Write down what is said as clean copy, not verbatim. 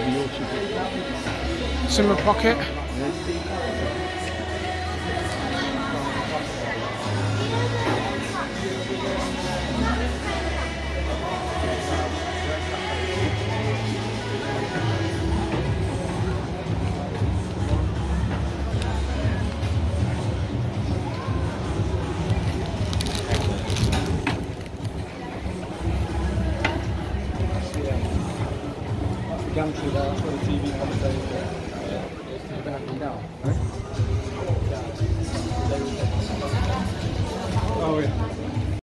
It's in my pocket. Gantry there, that's where the TV commentators go. Now. Oh yeah.